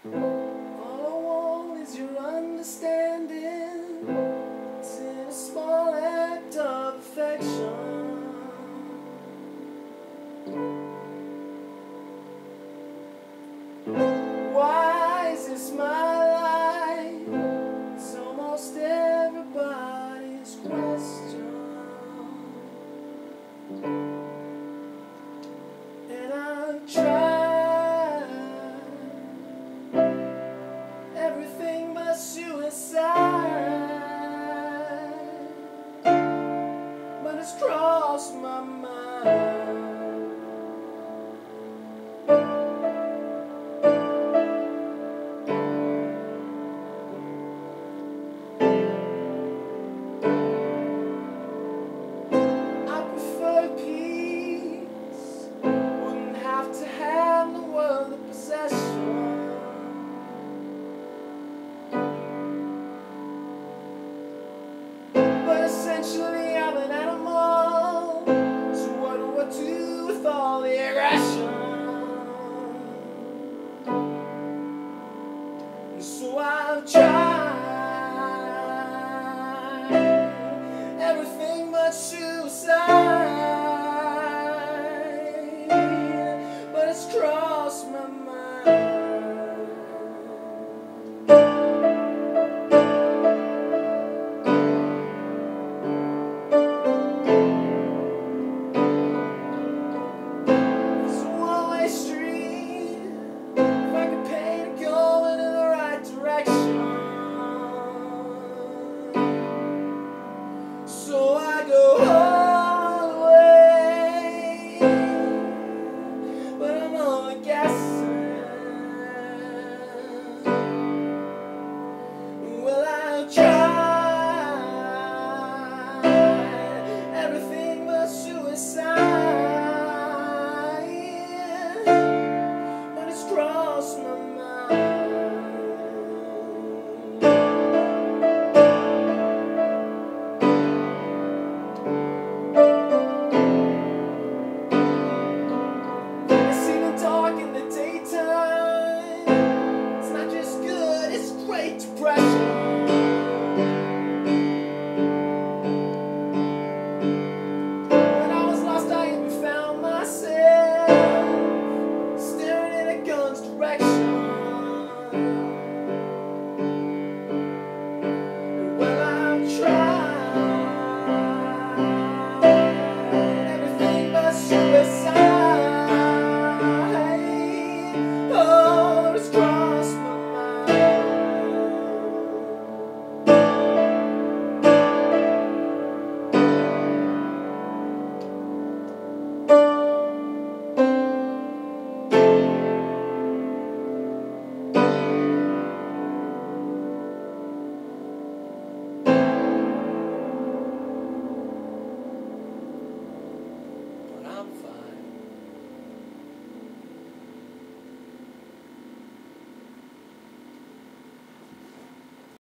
All I want is your understanding. It's in a small act of affection. Why is this my life? It's almost everybody's question. And I've tried everything but suicide, but it's crossed my mind. I prefer peace, wouldn't have to have the world of possession. But essentially I'm an animal, so what do I do with all the aggression? And so I've tried everything but suicide, but it's crossed my mind. So I go all the way, but I'm only guessing. Well, I've tried everything but suicide, but it's crossed my mind. In the daytime, it's not just good, it's great depression.